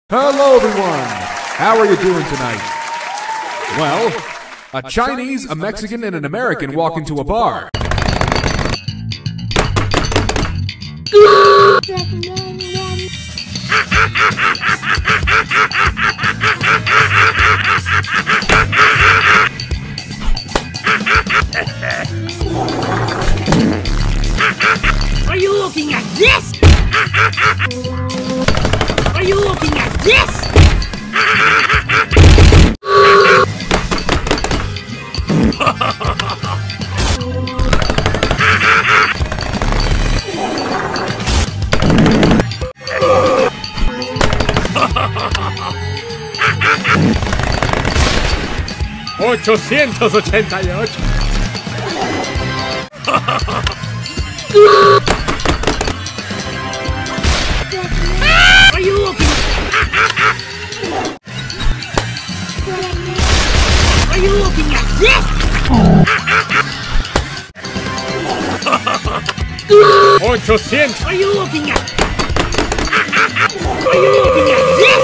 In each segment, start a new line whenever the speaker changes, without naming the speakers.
Hello, everyone! How are you doing tonight? Well, a Chinese, a Mexican, and an American walk into a bar.
Are you looking at this? Are you looking at this? ¡888! Are you looking? Are you looking at this? 800. Are you looking at? Are you looking at this?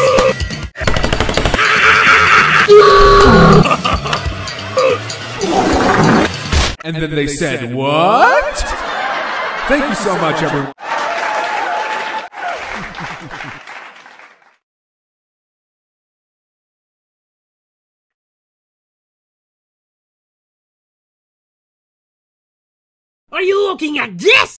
And then they said, what? Thank you so much, everyone.
Are you looking at this?